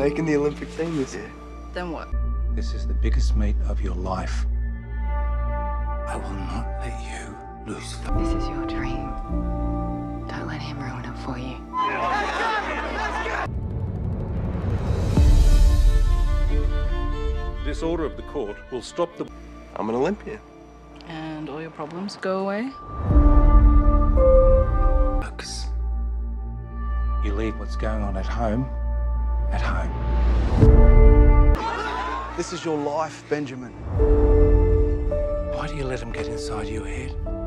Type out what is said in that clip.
making the Olympic team this year. Then what? This is the biggest meet of your life. I will not let you lose. This is your dream. Don't let him ruin it for you. This order of the court will stop the... I'm an Olympian. And all your problems go away? Focus. You leave what's going on at home. This is your life, Benjamin. Why do you let him get inside your head?